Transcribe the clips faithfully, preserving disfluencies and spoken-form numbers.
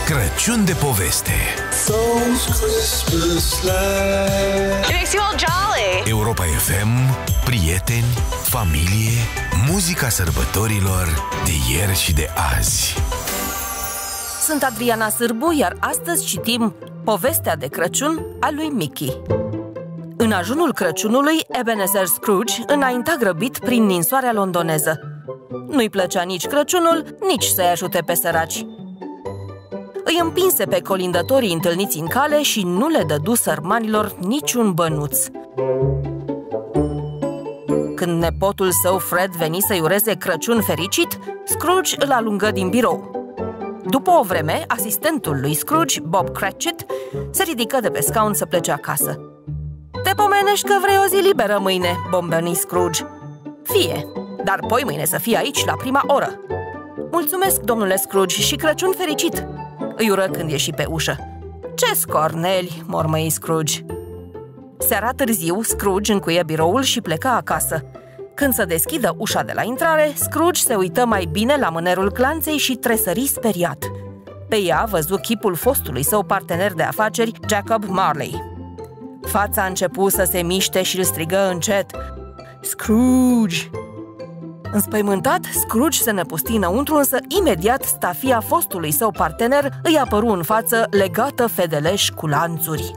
Crăciun de poveste. It makes you all jolly. Europa F M, prieteni, familie, muzica sărbătorilor de ieri și de azi. Sunt Adriana Sârbu, iar astăzi citim Povestea de Crăciun a lui Mickey. În ajunul Crăciunului, Ebenezer Scrooge înainta grăbit prin ninsoarea londoneză. Nu-i plăcea nici Crăciunul, nici să-i ajute pe săraci. Îi împinse pe colindătorii întâlniți în cale și nu le dădu sărmanilor niciun bănuț. Când nepotul său Fred veni să-i ureze Crăciun fericit, Scrooge îl alungă din birou. După o vreme, asistentul lui Scrooge, Bob Cratchit, se ridică de pe scaun să plece acasă. "Te pomenești că vrei o zi liberă mâine," bombăni Scrooge. "Fie, dar poi mâine să fii aici la prima oră." "Mulțumesc, domnule Scrooge, și Crăciun fericit!" îi ură când ieși pe ușă. "Ce scorneli!" mormăi Scrooge. Seara târziu, Scrooge încuie biroul și plecă acasă. Când să deschidă ușa de la intrare, Scrooge se uită mai bine la mânerul clanței și tresări speriat. Pe ea văzu chipul fostului său partener de afaceri, Jacob Marley. Fața a început să se miște și îl strigă încet: "Scrooge!" Înspăimântat, Scrooge se năpusti înăuntru, însă imediat stafia fostului său partener îi apăru în față, legată fedeleș cu lanțuri.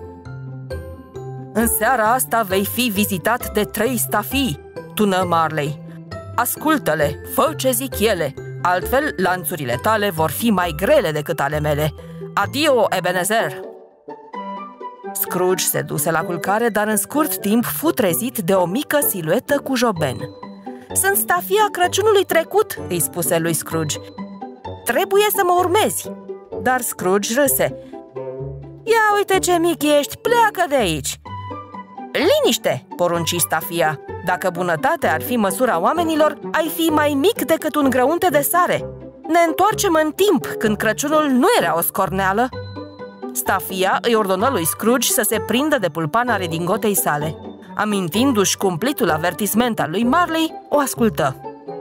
"În seara asta vei fi vizitat de trei stafii," tună Marley. "Ascultă-le, fă ce zic ele, altfel lanțurile tale vor fi mai grele decât ale mele. Adio, Ebenezer!" Scrooge se duse la culcare, dar în scurt timp fu trezit de o mică siluetă cu joben. "Sunt stafia Crăciunului trecut," îi spuse lui Scrooge. "Trebuie să mă urmezi." Dar Scrooge râse. "Ia uite ce mic ești, pleacă de aici." "Liniște!" porunci stafia. "Dacă bunătatea ar fi măsura oamenilor, ai fi mai mic decât un grăunte de sare. Ne întoarcem în timp, când Crăciunul nu era o scorneală." Stafia îi ordonă lui Scrooge să se prindă de pulpana redingotei sale. Amintindu-și cumplitul avertisment al lui Marley, o ascultă.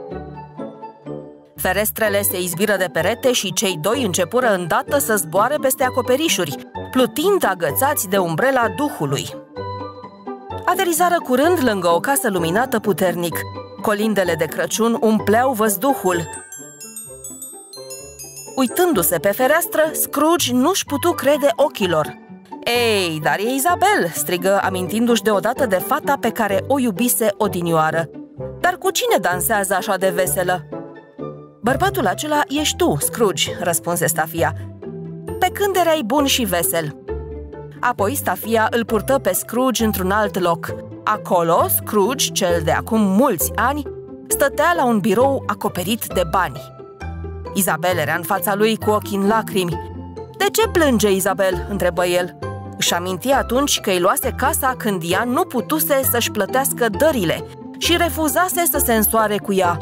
Ferestrele se izbiră de perete și cei doi începură îndată să zboare peste acoperișuri, plutind agățați de umbrela Duhului. Aterizară curând lângă o casă luminată puternic. Colindele de Crăciun umpleau văzduhul. Uitându-se pe fereastră, Scrooge nu-și putu crede ochilor. "Ei, dar e Isabel!" strigă, amintindu-și deodată de fata pe care o iubise odinioară. "Dar cu cine dansează așa de veselă?" "Bărbatul acela ești tu, Scrooge," răspunse stafia. "Pe când erai bun și vesel." Apoi stafia îl purtă pe Scrooge într-un alt loc. Acolo, Scrooge, cel de acum mulți ani, stătea la un birou acoperit de bani. Isabel era în fața lui cu ochii în lacrimi. "De ce plânge, Isabel?" întrebă el. Își aminti atunci că îi luase casa când ea nu putuse să-și plătească dările și refuzase să se însoare cu ea.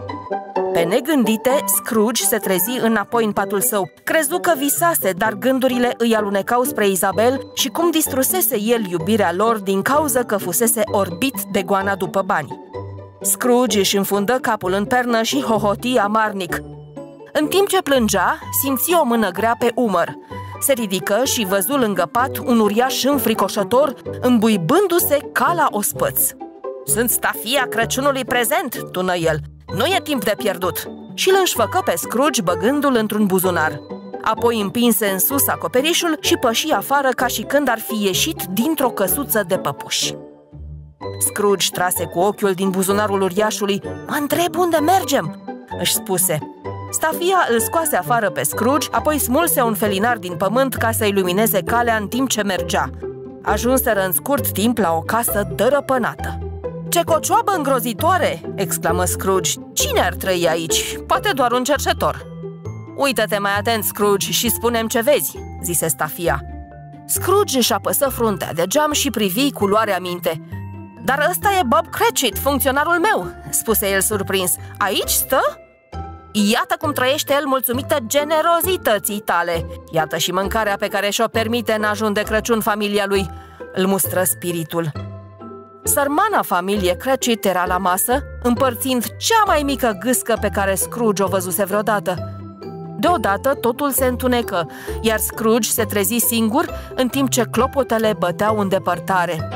Pe negândite, Scrooge se trezi înapoi în patul său. Crezu că visase, dar gândurile îi alunecau spre Isabel și cum distrusese el iubirea lor din cauză că fusese orbit de goana după bani. Scrooge își înfundă capul în pernă și hohoti amarnic. În timp ce plângea, simți o mână grea pe umăr. Se ridică și văzu lângă pat un uriaș înfricoșător, îmbuibându-se ca la ospăț. "Sunt stafia Crăciunului prezent," tună el. "Nu e timp de pierdut." Și îl înșfăcă pe Scrooge băgându-l într-un buzunar. Apoi împinse în sus acoperișul și păși afară ca și când ar fi ieșit dintr-o căsuță de păpuși. Scrooge trase cu ochiul din buzunarul uriașului. "Mă întreb unde mergem," își spuse. Stafia îl scoase afară pe Scrooge, apoi smulse un felinar din pământ ca să-i lumineze calea în timp ce mergea. Ajunseră în scurt timp la o casă dărăpânată. "Ce cocioabă îngrozitoare!" exclamă Scrooge. "Cine ar trăi aici? Poate doar un cercetor." "Uită-te mai atent, Scrooge, și spune-mi ce vezi," zise stafia. Scrooge își apăsă fruntea de geam și privi cu luarea minte. "Dar ăsta e Bob Cratchit, funcționarul meu," spuse el surprins. "Aici stă?" "Iată cum trăiește el mulțumită generozității tale. Iată și mâncarea pe care și-o permite în ajun de Crăciun familia lui," îl mustră spiritul. Sărmana familie Cratchit era la masă, împărțind cea mai mică gâscă pe care Scrooge o văzuse vreodată. Deodată totul se întunecă, iar Scrooge se trezi singur în timp ce clopotele băteau în depărtare.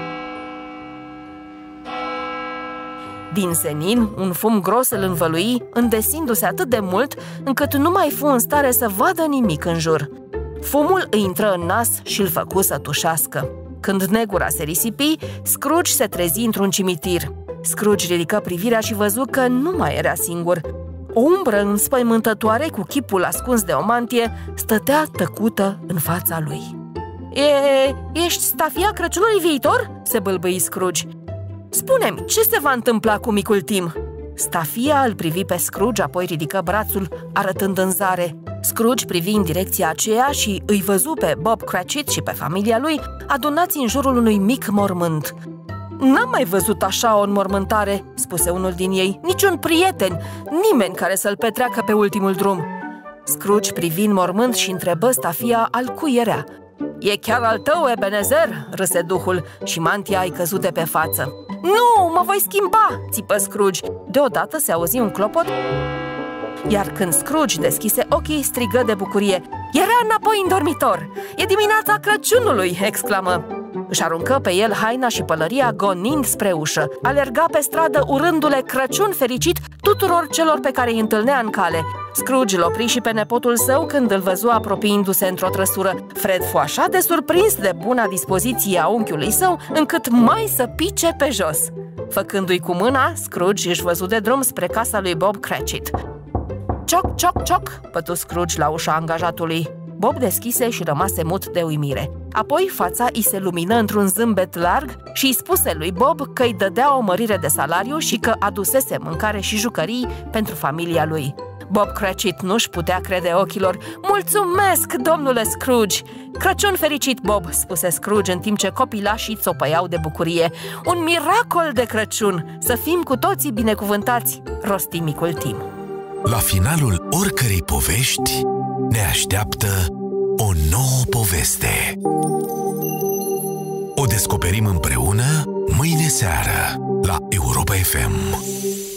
Din senin, un fum gros îl învălui, îndesindu-se atât de mult încât nu mai fu în stare să vadă nimic în jur. Fumul îi intră în nas și îl făcu să tușească. Când negura se risipi, Scrooge se trezi într-un cimitir. Scrooge ridică privirea și văzu că nu mai era singur. O umbră înspăimântătoare cu chipul ascuns de o mantie stătea tăcută în fața lui. E, ești stafia Crăciunului viitor?" se bâlbâi Scrooge. Spune-mi, ce se va întâmpla cu micul Tim?" Stafia îl privi pe Scrooge, apoi ridică brațul, arătând în zare. Scrooge privi în direcția aceea și îi văzu pe Bob Cratchit și pe familia lui adunați în jurul unui mic mormânt. N-am mai văzut așa o înmormântare," spuse unul din ei, niciun prieten, nimeni care să-l petreacă pe ultimul drum." Scrooge privi în mormânt și întrebă stafia al cui era. E chiar al tău, Ebenezer?" râse duhul și mantia îi căzu de pe față. Nu, mă voi schimba!" țipă Scrooge. Deodată se auzi un clopot, iar când Scrooge deschise ochii, strigă de bucurie. Era înapoi în dormitor! E dimineața Crăciunului!" exclamă. Își aruncă pe el haina și pălăria, gonind spre ușă. Alerga pe stradă urându-le Crăciun fericit tuturor celor pe care îi întâlnea în cale. Scrooge îl opri și pe nepotul său când îl văzu apropiindu-se într-o trăsură. Fred fu așa de surprins de buna dispoziție a unchiului său, încât mai să pice pe jos. Făcându-i cu mâna, Scrooge își văzu de drum spre casa lui Bob Cratchit. Cioc, cioc, cioc, pătu Scrooge la ușa angajatului. Bob deschise și rămase mut de uimire. Apoi fața îi se lumină într-un zâmbet larg și îi spuse lui Bob că îi dădea o mărire de salariu și că adusese mâncare și jucării pentru familia lui. Bob Cratchit nu-și putea crede ochilor. Mulțumesc, domnule Scrooge! Crăciun fericit, Bob, spuse Scrooge în timp ce copilașii țopăiau de bucurie. Un miracol de Crăciun! Să fim cu toții binecuvântați, rosti micul Tim. La finalul oricărei povești ne așteaptă o nouă poveste. O descoperim împreună mâine seară la Europa F M.